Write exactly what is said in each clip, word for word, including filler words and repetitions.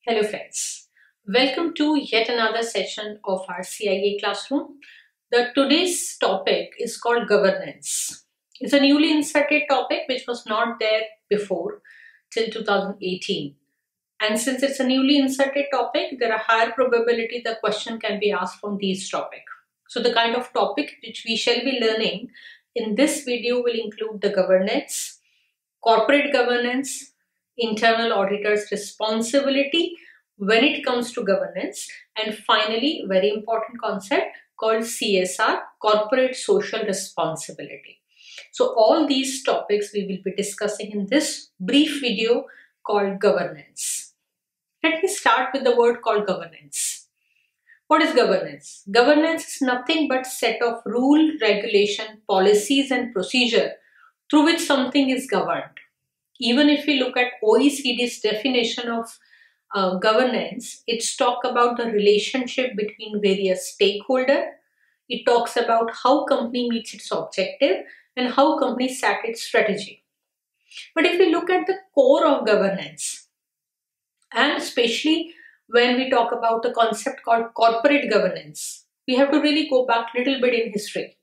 Hello friends, welcome to yet another session of our C I A classroom. The today's topic is called governance. It's a newly inserted topic which was not there before till two thousand eighteen. And since it's a newly inserted topic, there are higher probability the question can be asked from these topic. So the kind of topic which we shall be learning in this video will include the governance, corporate governance, internal auditor's responsibility when it comes to governance, and finally, very important concept called C S R, corporate social responsibility. So all these topics we will be discussing in this brief video called governance. Let me start with the word called governance. What is governance? Governance is nothing but set of rule, regulation, policies and procedure through which something is governed. Even if we look at O E C D's definition of uh, governance, it's talk about the relationship between various stakeholders. It talks about how company meets its objective and how company set its strategy. But if we look at the core of governance, and especially when we talk about the concept called corporate governance, we have to really go back a little bit in history.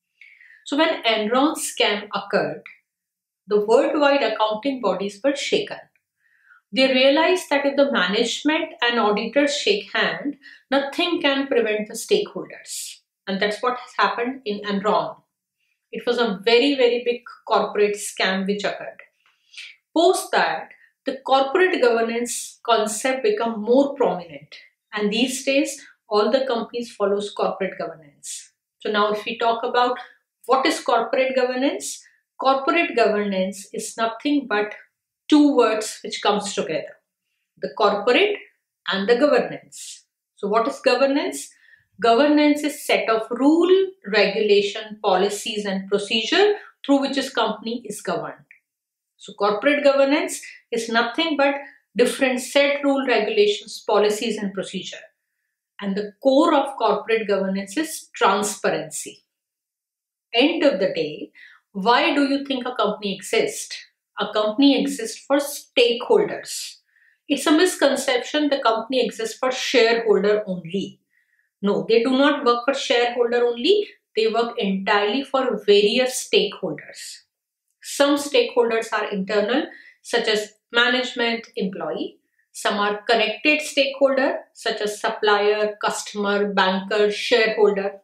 So when Enron scam occurred, the worldwide accounting bodies were shaken. They realized that if the management and auditors shake hands, nothing can prevent the stakeholders. And that's what has happened in Enron. It was a very, very big corporate scam which occurred. Post that, the corporate governance concept became more prominent. And these days, all the companies follows corporate governance. So now if we talk about what is corporate governance, corporate governance is nothing but two words which comes together, the corporate and the governance. So what is governance? Governance is set of rule, regulation, policies and procedure through which a company is governed. So corporate governance is nothing but different set rule, regulations, policies and procedure. And the core of corporate governance is transparency. End of the day, why do you think a company exists? A company exists for stakeholders. It's a misconception the company exists for shareholder only. No, they do not work for shareholder only. They work entirely for various stakeholders. Some stakeholders are internal, such as management, employee. Some are connected stakeholder, such as supplier, customer, banker, shareholder.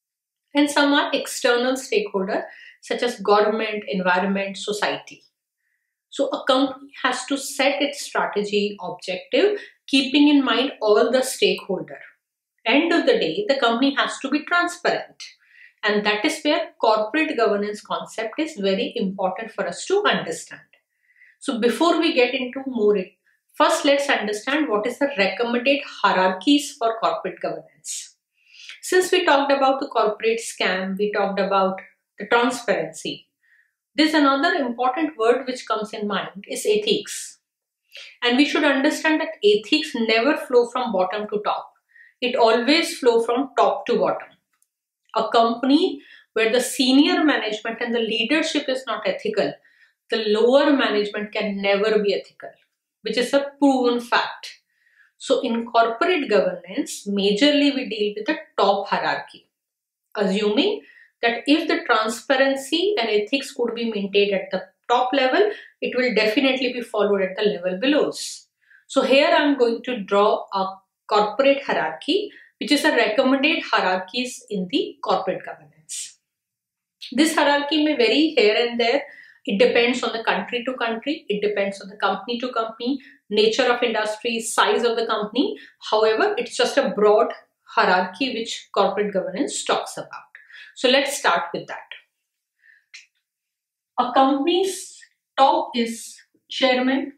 And some are external stakeholder, such as government, environment, society. So a company has to set its strategy objective, keeping in mind all the stakeholder. End of the day, the company has to be transparent. And that is where corporate governance concept is very important for us to understand. So before we get into more, first let's understand what is the recommended hierarchies for corporate governance. Since we talked about the corporate scam, we talked about the transparency. There's another important word which comes in mind is ethics. And we should understand that ethics never flow from bottom to top. It always flows from top to bottom. A company where the senior management and the leadership is not ethical, the lower management can never be ethical, which is a proven fact. So in corporate governance, majorly we deal with the top hierarchy, assuming that if the transparency and ethics could be maintained at the top level, it will definitely be followed at the level below. So here I am going to draw a corporate hierarchy, which is a recommended hierarchies in the corporate governance. This hierarchy may vary here and there. It depends on the country to country. It depends on the company to company, nature of industry, size of the company. However, it's just a broad hierarchy which corporate governance talks about. So let's start with that. A company's top is chairman.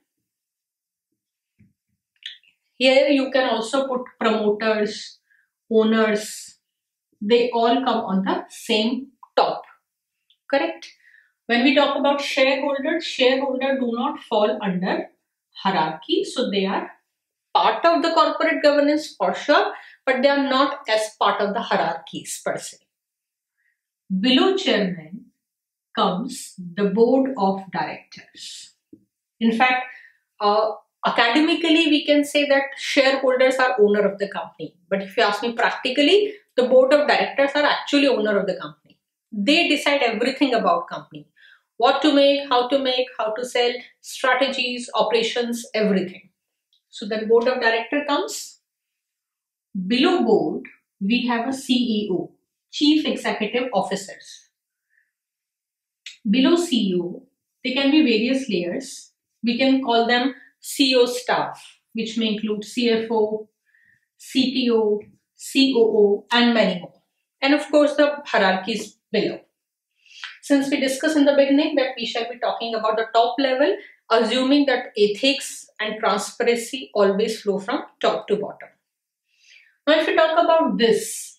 Here you can also put promoters, owners. They all come on the same top. Correct? When we talk about shareholders, shareholders do not fall under hierarchy. So they are part of the corporate governance for sure, but they are not as part of the hierarchies per se. Below chairman comes the board of directors. In fact, uh, Academically, we can say that shareholders are owner of the company. But if you ask me practically, the board of directors are actually owner of the company. They decide everything about company. What to make, how to make, how to sell, strategies, operations, everything. So the board of director comes. Below board, we have a C E O, Chief Executive Officers. Below C E O, there can be various layers. We can call them C E O staff, which may include C F O, C T O, C O O, and many more. And of course, the hierarchies below. Since we discussed in the beginning that we shall be talking about the top level, assuming that ethics and transparency always flow from top to bottom. Now, if we talk about this,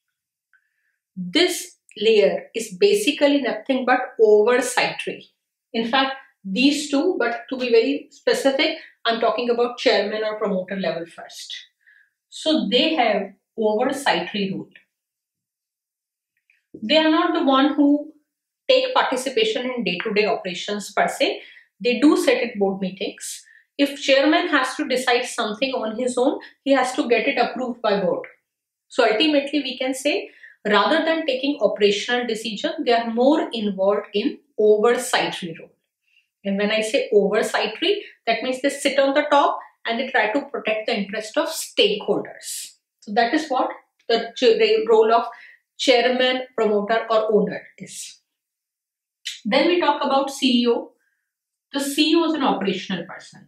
this layer is basically nothing but oversightory. In fact, these two, but to be very specific, I'm talking about chairman or promoter level first. So they have oversightory role. They are not the one who take participation in day-to-day operations per se. They do sit at board meetings. If chairman has to decide something on his own, he has to get it approved by board. So ultimately we can say, rather than taking operational decision, they are more involved in oversightory role. And when I say oversightory, that means they sit on the top and they try to protect the interest of stakeholders. So that is what the role of chairman, promoter or owner is. Then we talk about C E O. The C E O is an operational person.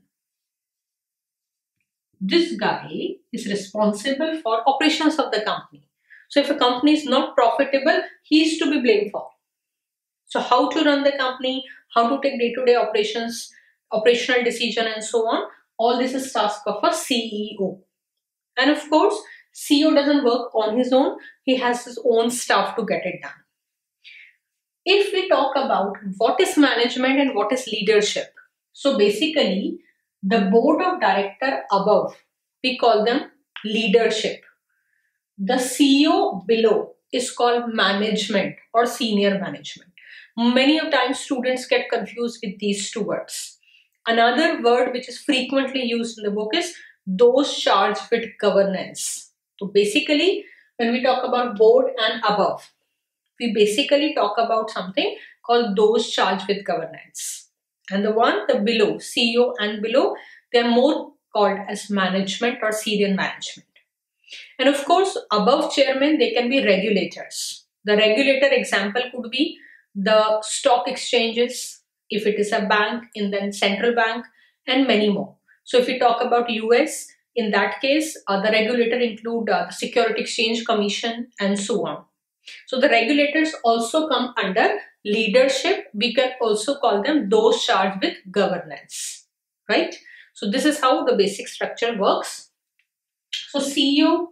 This guy is responsible for operations of the company. So if a company is not profitable, he is to be blamed for. So how to run the company, how to take day-to-day operations, operational decision and so on, all this is task of a C E O. And of course, C E O doesn't work on his own, he has his own staff to get it done. If we talk about what is management and what is leadership, so basically the board of director above, we call them leadership. The C E O below is called management or senior management. Many of times students get confused with these two words. Another word which is frequently used in the book is those charged with governance. So basically, when we talk about board and above, we basically talk about something called those charged with governance. And the one, the below, C E O and below, they are more called as management or senior management. And of course, above chairman, they can be regulators. The regulator example could be the stock exchanges, if it is a bank, in then central bank, and many more. So if we talk about U S, in that case, uh, the regulator include uh, the Security Exchange Commission and so on. So the regulators also come under leadership. We can also call them those charged with governance, right? So this is how the basic structure works. So C E O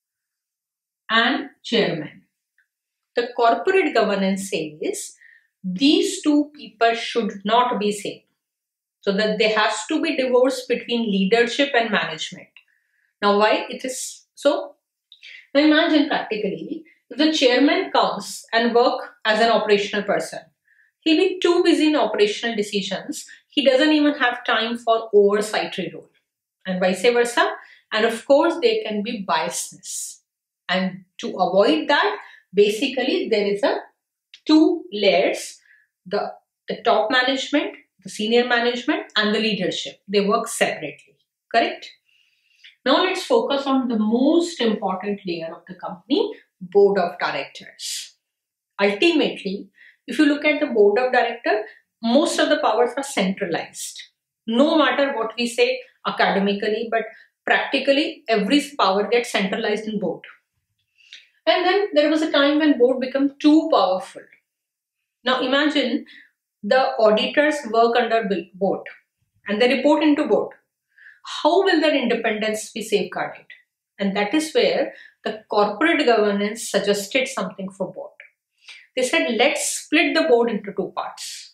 and chairman. The corporate governance says these two people should not be same. So that there has to be divorce between leadership and management. Now why it is so? Now imagine practically, if the chairman comes and work as an operational person, he'll be too busy in operational decisions. He doesn't even have time for oversightory role, and vice versa. And of course, there can be biasness. And to avoid that, basically there is a two layers, the, the top management, the senior management and the leadership. They work separately, correct? Now let's focus on the most important layer of the company, board of directors. Ultimately, if you look at the board of directors, most of the powers are centralized. No matter what we say academically, but practically every power gets centralized in board. And then there was a time when board became too powerful. Now imagine the auditors work under board and they report into board. How will their independence be safeguarded? And that is where the corporate governance suggested something for board. They said, let's split the board into two parts.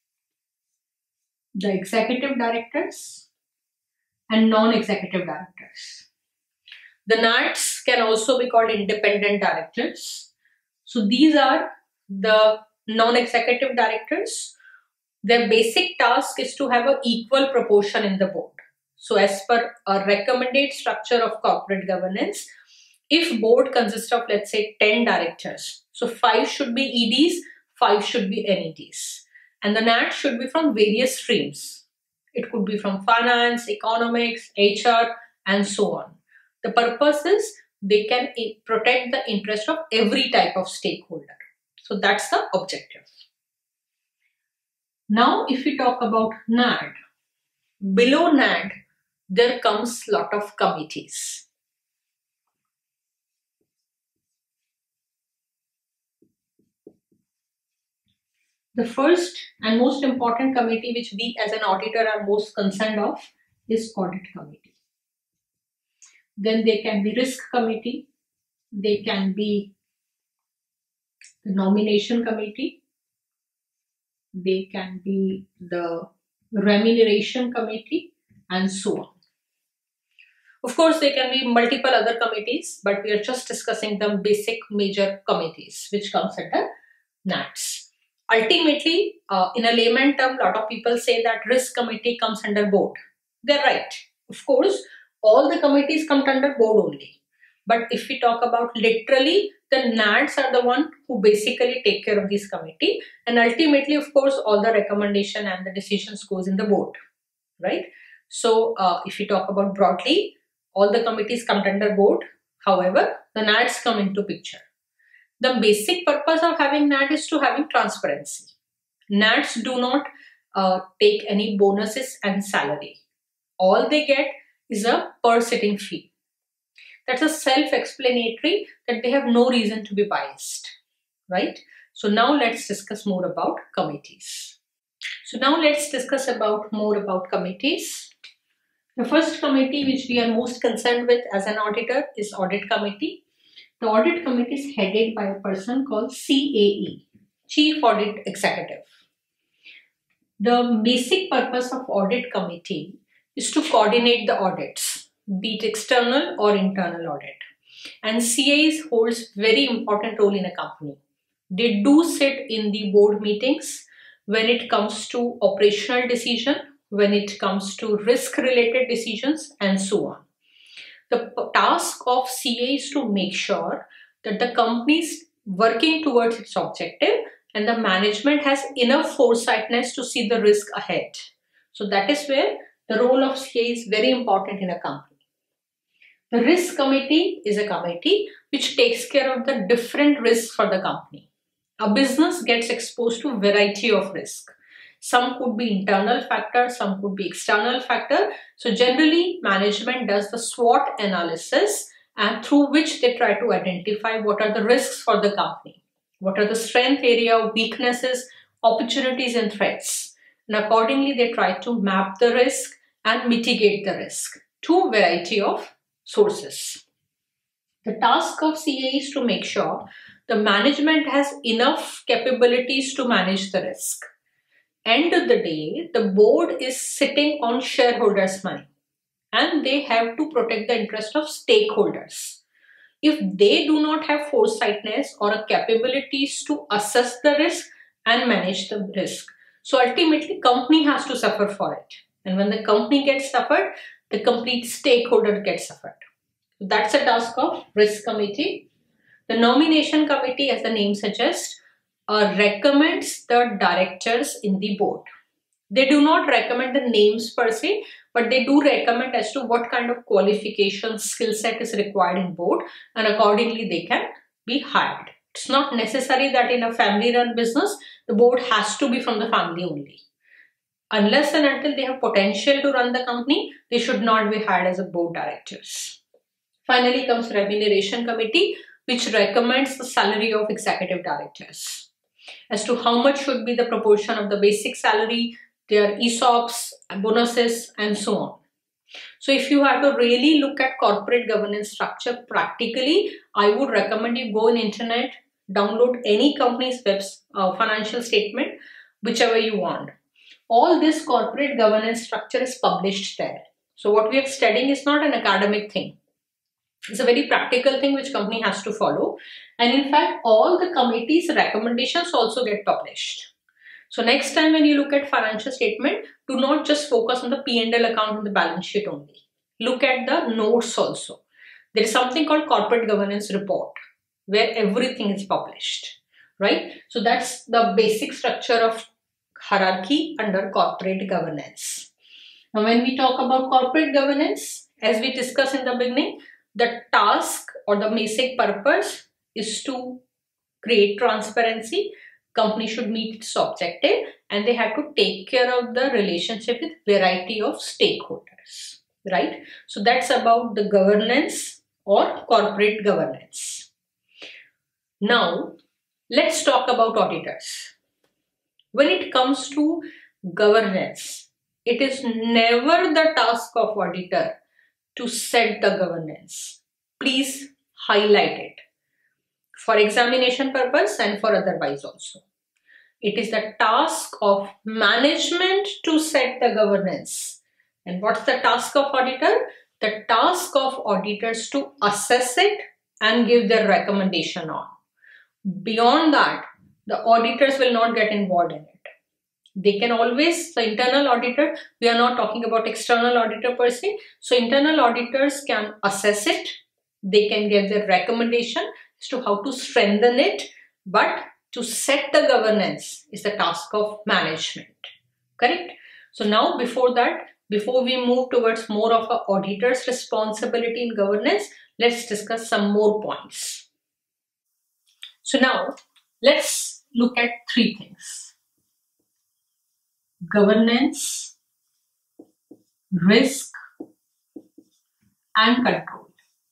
The executive directors and non-executive directors. The N A Ts can also be called independent directors. So these are the non-executive directors. Their basic task is to have an equal proportion in the board. So as per a recommended structure of corporate governance, if board consists of, let's say, ten directors, so five should be E Ds, five should be N E Ds. And the N A T should be from various streams. It could be from finance, economics, H R, and so on. The purpose is they can protect the interest of every type of stakeholder. So that's the objective. Now, if we talk about N A D, below N A D, there comes lot of committees. The first and most important committee which we as an auditor are most concerned of is audit committee. Then there can be risk committee, there can be the nomination committee, there can be the remuneration committee, and so on. Of course, there can be multiple other committees, but we are just discussing the basic major committees which comes under N A Ts. Ultimately, uh, in a layman term, a lot of people say that risk committee comes under board. They're right. Of course, all the committees come under board only. But if we talk about literally, the N A Ts are the one who basically take care of this committee. And ultimately, of course, all the recommendation and the decisions goes in the board, right? So uh, if we talk about broadly, all the committees come under board. However, the N A Ts come into picture. The basic purpose of having N A T is to having transparency. N A Ts do not uh, take any bonuses and salary. All they get is a per sitting fee. That's a self-explanatory that they have no reason to be biased, right? So now let's discuss more about committees. So now let's discuss about more about committees. The first committee which we are most concerned with as an auditor is audit committee. The audit committee is headed by a person called C A E, Chief Audit Executive. The basic purpose of audit committee is to coordinate the audits, be it external or internal audit. And C A Es holds very important role in a company. They do sit in the board meetings when it comes to operational decision, when it comes to risk related decisions, and so on. The task of C A is to make sure that the company is working towards its objective and the management has enough foresightness to see the risk ahead. So that is where the role of C A is very important in a company. The risk committee is a committee which takes care of the different risks for the company. A business gets exposed to a variety of risk. Some could be internal factor, some could be external factor. So generally, management does the SWOT analysis and through which they try to identify what are the risks for the company. What are the strength area, weaknesses, opportunities and threats. And accordingly, they try to map the risk and mitigate the risk to a variety of sources. The task of C A is to make sure the management has enough capabilities to manage the risk. End of the day, the board is sitting on shareholders' money and they have to protect the interest of stakeholders. If they do not have foresightness or a capabilities to assess the risk and manage the risk, so ultimately company has to suffer for it. And when the company gets suffered, the complete stakeholder gets suffered. So that's a task of risk committee. The nomination committee, as the name suggests, Uh, recommends the directors in the board. They do not recommend the names per se, but they do recommend as to what kind of qualification skill set is required in board, and accordingly they can be hired. It's not necessary that in a family run business, the board has to be from the family only. Unless and until they have potential to run the company, they should not be hired as a board directors. Finally comes remuneration committee, which recommends the salary of executive directors, as to how much should be the proportion of the basic salary, their E S O Ps, bonuses, and so on. So if you have to really look at corporate governance structure practically, I would recommend you go on internet, download any company's web's uh, financial statement, whichever you want. All this corporate governance structure is published there. So what we are studying is not an academic thing. It's a very practical thing which company has to follow. And in fact, all the committee's recommendations also get published. So next time when you look at financial statement, do not just focus on the P and L account and the balance sheet only. Look at the notes also. There is something called corporate governance report where everything is published, right? So that's the basic structure of hierarchy under corporate governance. Now when we talk about corporate governance, as we discussed in the beginning, the task or the basic purpose is to create transparency. Company should meet its objective and they have to take care of the relationship with variety of stakeholders, right? So that's about the governance or corporate governance. Now let's talk about auditors. When it comes to governance, it is never the task of auditor to set the governance. Please highlight it for examination purpose and for otherwise also. It is the task of management to set the governance. And what's the task of auditor? The task of auditors to assess it and give their recommendation on. Beyond that, the auditors will not get involved in it. They can always, the internal auditor, we are not talking about external auditor per se. So internal auditors can assess it. They can give their recommendation as to how to strengthen it. But to set the governance is the task of management. Correct? So now before that, before we move towards more of an auditor's responsibility in governance, let's discuss some more points. So now let's look at three things. Governance, risk, and control.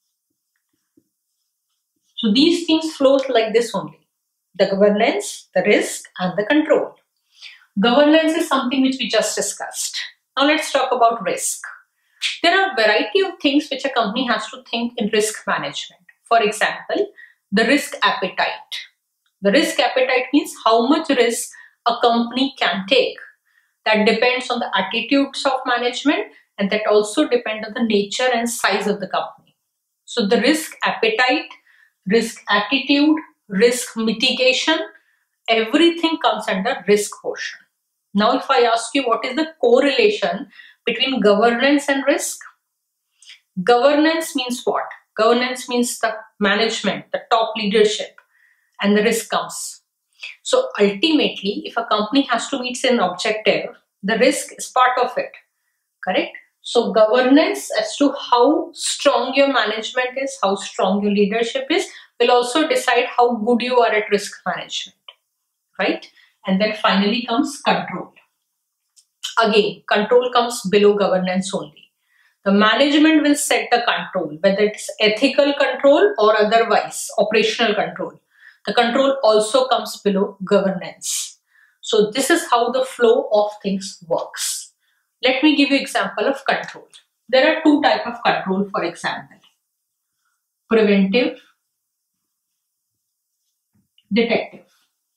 So these things flow like this only. The governance, the risk, and the control. Governance is something which we just discussed. Now let's talk about risk. There are a variety of things which a company has to think in risk management. For example, the risk appetite. The risk appetite means how much risk a company can take. That depends on the attitudes of management and that also depends on the nature and size of the company. So the risk appetite, risk attitude, risk mitigation, everything comes under risk portion. Now if I ask you what is the correlation between governance and risk? Governance means what? Governance means the management, the top leadership, and the risk comes. So ultimately, if a company has to meet an objective, the risk is part of it, correct? So governance as to how strong your management is, how strong your leadership is, will also decide how good you are at risk management, right? And then finally comes control. Again, control comes below governance only. The management will set the control, whether it's ethical control or otherwise operational control. The control also comes below governance. So this is how the flow of things works. Let me give you an example of control. There are two types of control, for example. Preventive, detective.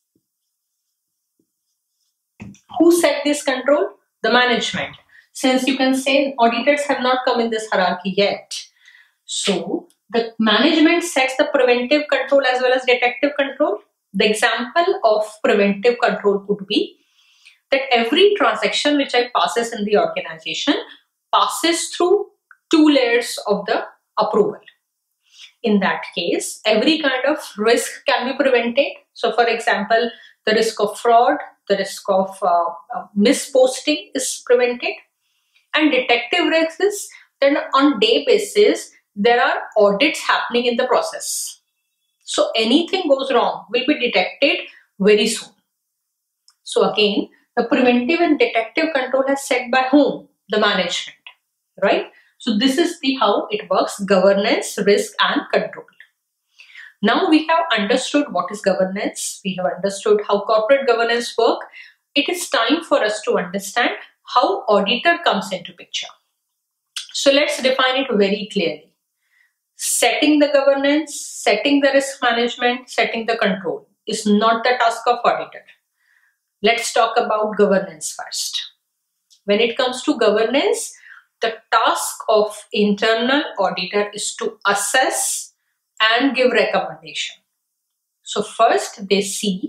Who set this control? The management. Since you can say auditors have not come in this hierarchy yet. So the management sets the preventive control as well as detective control. The example of preventive control could be that every transaction which I passes in the organization passes through two layers of the approval. In that case, every kind of risk can be prevented. So for example, the risk of fraud, the risk of uh, uh, misposting is prevented. And detective risk is then on day basis, there are audits happening in the process. So anything goes wrong will be detected very soon. So again, the preventive and detective control is set by whom? The management, right? So this is the how it works, governance, risk and control. Now we have understood what is governance. We have understood how corporate governance work. It is time for us to understand how auditor comes into picture. So let's define it very clearly. Setting the governance, setting the risk management, setting the control is not the task of auditor. Let's talk about governance first. When it comes to governance, the task of internal auditor is to assess and give recommendation. So first they see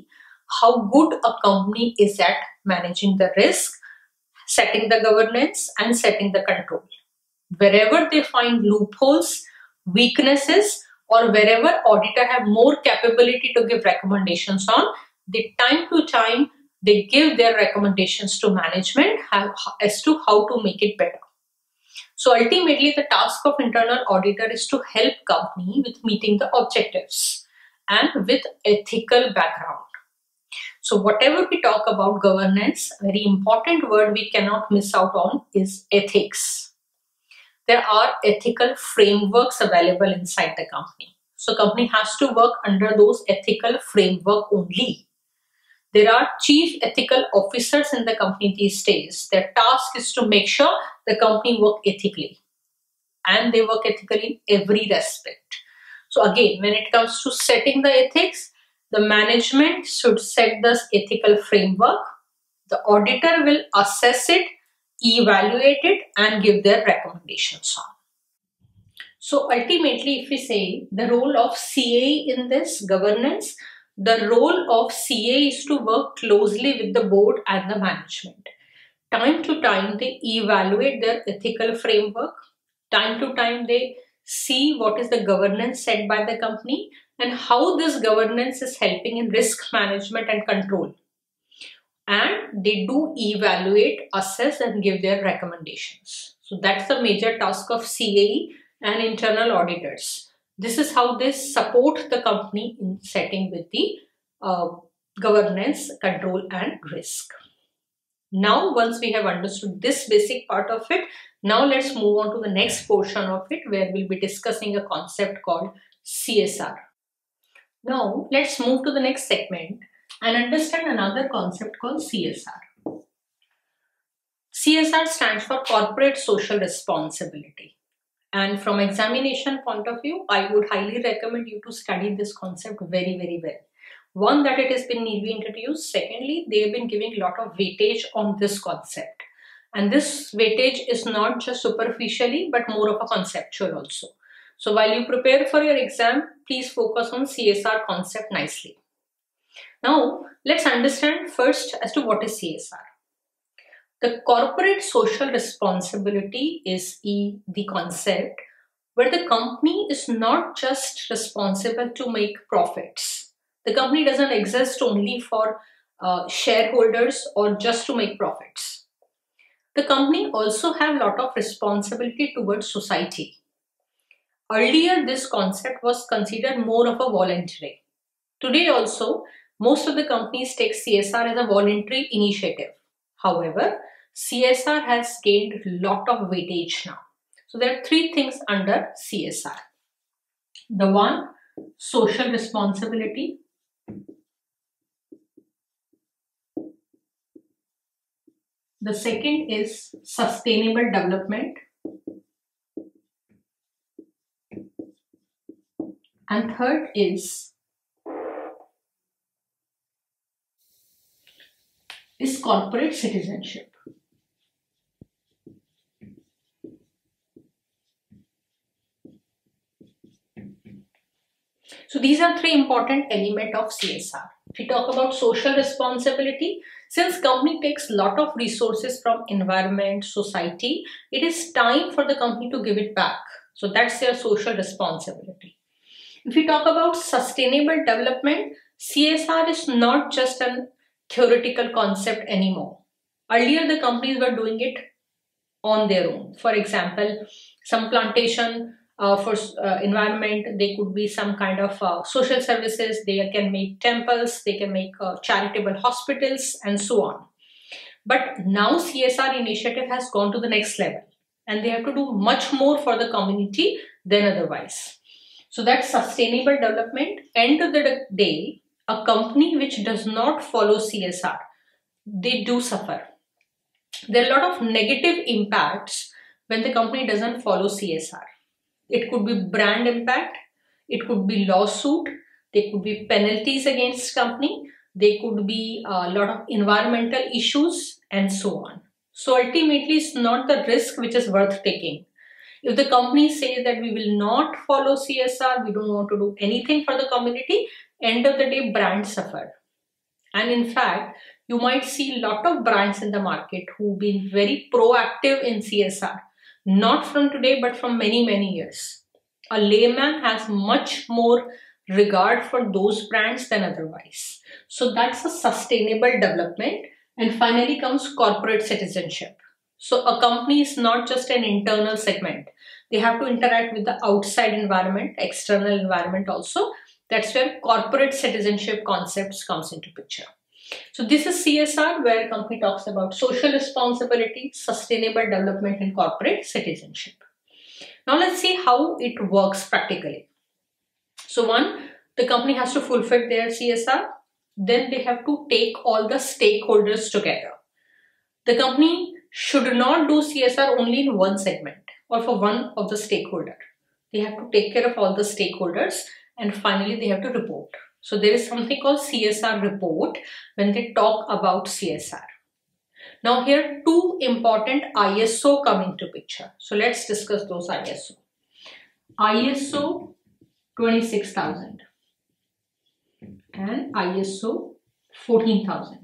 how good a company is at managing the risk, setting the governance, and setting the control. Wherever they find loopholes, weaknesses, or wherever auditor have more capability to give recommendations on, they time to time they give their recommendations to management as to how to make it better. So ultimately, the task of internal auditor is to help company with meeting the objectives and with ethical background. So whatever we talk about governance, a very important word we cannot miss out on is ethics. There are ethical frameworks available inside the company. So company has to work under those ethical framework only. There are chief ethical officers in the company these days. Their task is to make sure the company work ethically. And they work ethically in every respect. So again, when it comes to setting the ethics, the management should set this ethical framework. The auditor will assess it, evaluate it, and give their recommendations on. So ultimately, if we say the role of C A in this governance, the role of C A is to work closely with the board and the management. Time to time, they evaluate their ethical framework. Time to time, they see what is the governance set by the company and how this governance is helping in risk management and control. And they do evaluate, assess, and give their recommendations. So that's the major task of C A E and internal auditors. This is how they support the company in setting with the uh, governance, control, and risk. Now, once we have understood this basic part of it, now let's move on to the next portion of it, where we'll be discussing a concept called C S R. Now, let's move to the next segment and understand another concept called C S R. C S R stands for Corporate Social Responsibility. And from examination point of view, I would highly recommend you to study this concept very, very well. One, that it has been newly introduced. Secondly, they have been giving a lot of weightage on this concept. And this weightage is not just superficially, but more of a conceptual also. So while you prepare for your exam, please focus on C S R concept nicely. Now, let's understand first as to what is C S R. The corporate social responsibility is e, the concept where the company is not just responsible to make profits. The company doesn't exist only for uh, shareholders or just to make profits. The company also have a lot of responsibility towards society. Earlier, this concept was considered more of a voluntary. Today also, most of the companies take C S R as a voluntary initiative. However, C S R has gained a lot of weightage now. So there are three things under C S R. The one, social responsibility. The second is sustainable development. And third is, is corporate citizenship. So these are three important elements of C S R. If we talk about social responsibility, since company takes a lot of resources from environment, society, it is time for the company to give it back. So that's their social responsibility. If we talk about sustainable development, C S R is not just a theoretical concept anymore. Earlier, the companies were doing it on their own. For example, some plantation uh, for uh, environment, they could be some kind of uh, social services, they can make temples, they can make uh, charitable hospitals and so on. But now C S R initiative has gone to the next level and they have to do much more for the community than otherwise. So that's sustainable development. End of the day, a company which does not follow C S R, they do suffer. There are a lot of negative impacts when the company doesn't follow C S R. It could be brand impact, it could be lawsuit, there could be penalties against company, there could be a lot of environmental issues and so on. So ultimately, it's not the risk which is worth taking. If the company says that we will not follow C S R, we don't want to do anything for the community, end of the day, brands suffer. And in fact, you might see a lot of brands in the market who've been very proactive in C S R, not from today, but from many, many years. A layman has much more regard for those brands than otherwise. So that's a sustainable development. And finally comes corporate citizenship. So a company is not just an internal segment. They have to interact with the outside environment, external environment also. That's where corporate citizenship concepts comes into picture. So this is C S R, where a company talks about social responsibility, sustainable development, and corporate citizenship. Now let's see how it works practically. So one, the company has to fulfill their C S R. Then they have to take all the stakeholders together. The company should not do C S R only in one segment or for one of the stakeholder. They have to take care of all the stakeholders, and finally they have to report. So there is something called C S R report when they talk about C S R. Now here two important I S O come into picture. So let's discuss those I S O. I S O twenty-six thousand and I S O fourteen thousand.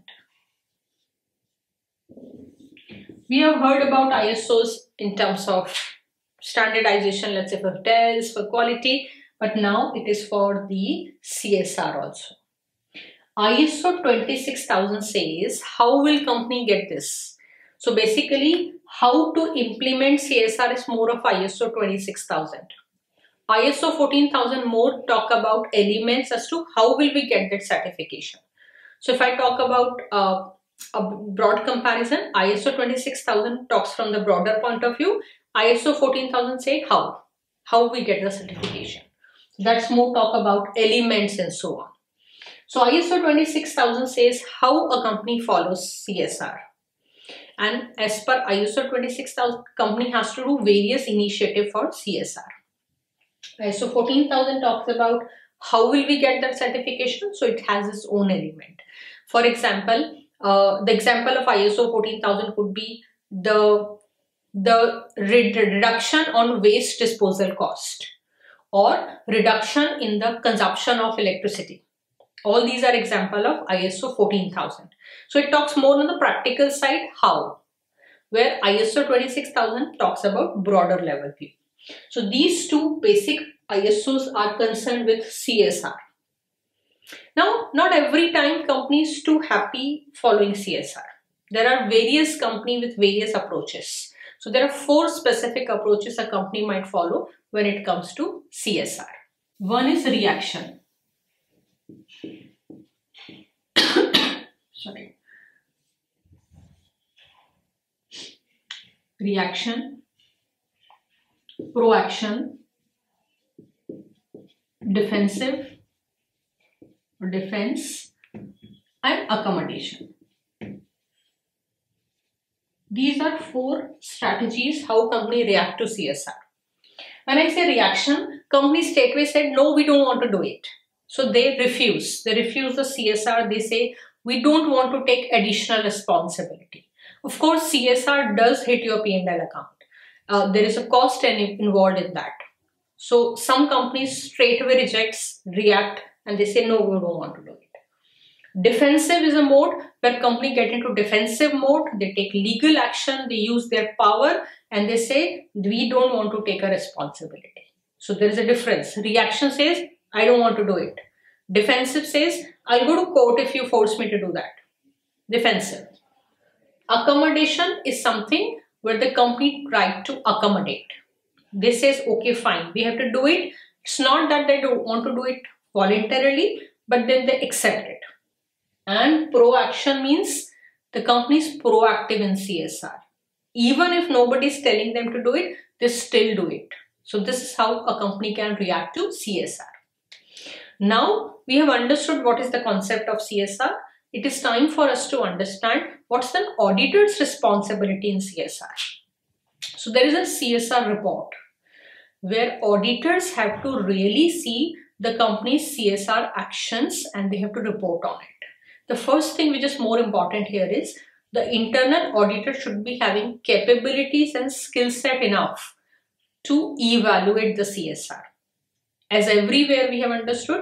We have heard about I S Os in terms of standardization, let's say for hotels, for quality, but now it is for the C S R also. I S O twenty-six thousand says, how will company get this? So basically, how to implement C S R is more of I S O twenty-six thousand. I S O fourteen thousand more talk about elements as to how will we get that certification. So if I talk about uh, a broad comparison, I S O twenty-six thousand talks from the broader point of view. I S O fourteen thousand say how, how we get the certification. That's more talk about elements and so on. So I S O twenty-six thousand says how a company follows C S R. And as per I S O twenty-six thousand, company has to do various initiatives for C S R. I S O fourteen thousand talks about how will we get that certification. So it has its own element. For example, uh, the example of I S O fourteen thousand could be the, the reduction on waste disposal cost or reduction in the consumption of electricity. All these are example of I S O fourteen thousand. So it talks more on the practical side, how, where I S O twenty-six thousand talks about broader level view. So these two basic I S Os are concerned with C S R. Now, not every time companies too happy following C S R. There are various companies with various approaches. So there are four specific approaches a company might follow when it comes to C S R. One is reaction. Sorry. Reaction, proaction, defensive or defense, and accommodation. These are four strategies how company react to C S R. When I say reaction, company straightway said, no, we don't want to do it. So they refuse. They refuse the C S R. They say, we don't want to take additional responsibility. Of course, C S R does hit your P and L account. Uh, there is a cost involved in that. So some companies straightaway rejects, react, and they say, no, we don't want to do it. Defensive is a mode where company get into defensive mode. They take legal action. They use their power and they say, we don't want to take a responsibility. So there is a difference. Reaction says, I don't want to do it. Defensive says, I'll go to court if you force me to do that. Defensive. Accommodation is something where the company tried to accommodate. They says, okay, fine, we have to do it. It's not that they don't want to do it voluntarily, but then they accept it. And proaction means the company is proactive in C S R. Even if nobody is telling them to do it, they still do it. So this is how a company can react to C S R. Now we have understood what is the concept of C S R. It is time for us to understand what's an auditor's responsibility in C S R. So there is a C S R report where auditors have to really see the company's C S R actions and they have to report on it. The first thing which is more important here is the internal auditor should be having capabilities and skill set enough to evaluate the C S R. As everywhere we have understood,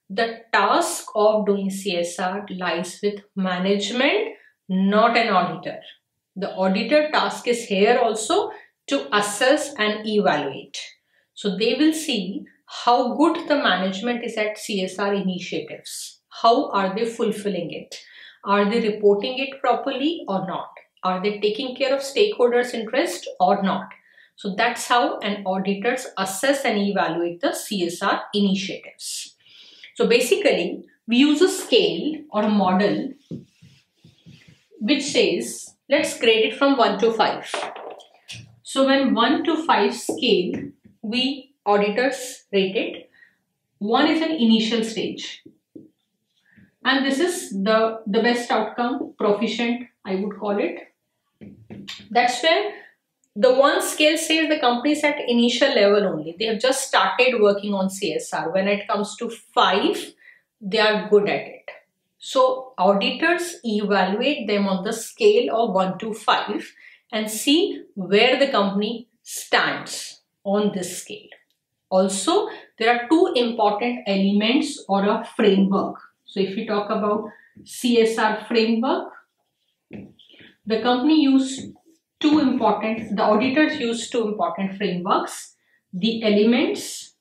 the task of doing C S R lies with management, not an auditor. The auditor task is here also to assess and evaluate. So they will see how good the management is at C S R initiatives. How are they fulfilling it? Are they reporting it properly or not? Are they taking care of stakeholders' interest or not? So that's how an auditor assess and evaluate the C S R initiatives. So basically, we use a scale or a model which says, let's grade it from one to five. So when one to five scale, we auditors rate it. one is an initial stage. And this is the, the best outcome, proficient, I would call it. That's where the one scale says the company is at initial level only. They have just started working on C S R. When it comes to five, they are good at it. So auditors evaluate them on the scale of one to five and see where the company stands on this scale. Also, there are two important elements or a framework. So if we talk about C S R framework, the company used two important, the auditors used two important frameworks, the elements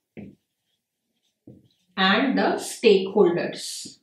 and the stakeholders.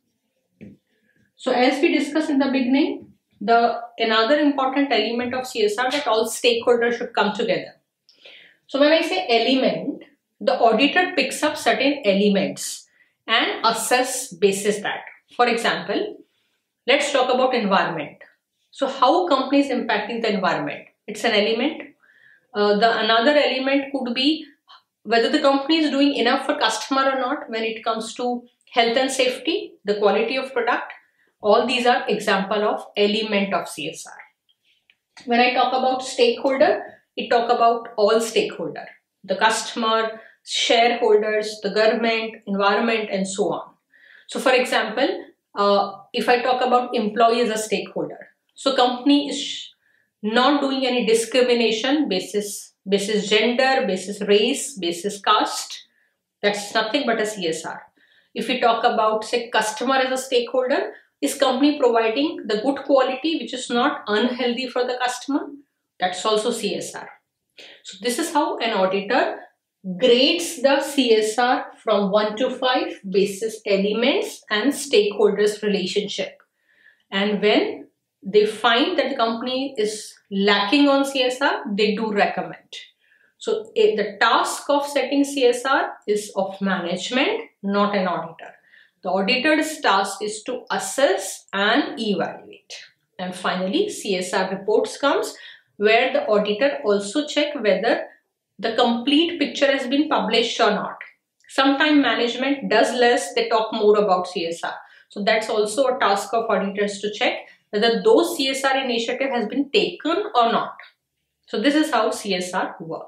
So as we discussed in the beginning, the another important element of C S R that all stakeholders should come together. So when I say element, the auditor picks up certain elements and assess basis that. For example, let's talk about environment. So how companies impacting the environment? It's an element. Uh, the another element could be whether the company is doing enough for customer or not when it comes to health and safety, the quality of product. All these are example of element of C S R. When I talk about stakeholder, it talk about all stakeholder, the customer, shareholders, the government, environment, and so on. So for example, uh, if I talk about employee as a stakeholder, so company is not doing any discrimination basis, basis gender, basis race, basis caste. That's nothing but a C S R. If we talk about, say, customer as a stakeholder, is company providing the good quality which is not unhealthy for the customer? That's also C S R. So this is how an auditor grades the C S R from one to five basis elements and stakeholders relationship. And when they find that the company is lacking on C S R, they do recommend. So the task of setting C S R is of management, not an auditor. The auditor's task is to assess and evaluate. And finally, C S R reports comes where the auditor also check whether the complete picture has been published or not. Sometimes management does less, they talk more about C S R. So that's also a task of auditors to check whether those C S R initiative has been taken or not. So this is how C S R work.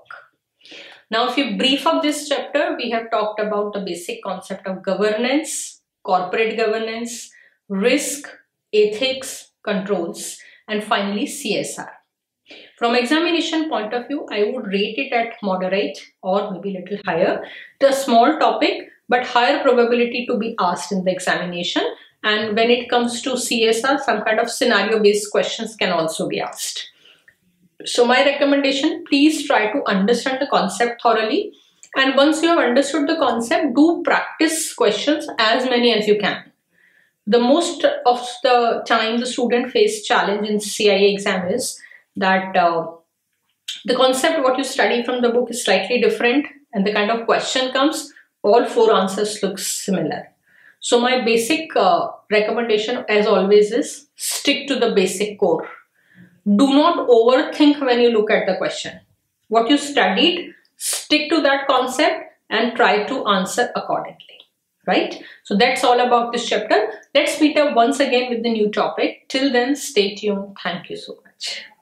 Now if you brief up this chapter, we have talked about the basic concept of governance, corporate governance, risk, ethics, controls, and finally C S R. From examination point of view, I would rate it at moderate or maybe a little higher. It's a small topic, but higher probability to be asked in the examination. And when it comes to C S R, some kind of scenario-based questions can also be asked. So my recommendation, please try to understand the concept thoroughly. And once you have understood the concept, do practice questions as many as you can. The most of the time the student face challenge in C I A exam is that uh, the concept what you study from the book is slightly different and the kind of question comes, all four answers look similar. So my basic uh, recommendation as always is stick to the basic core. Do not overthink when you look at the question. What you studied, stick to that concept and try to answer accordingly, right? So that's all about this chapter. Let's meet up once again with the new topic. Till then, stay tuned. Thank you so much.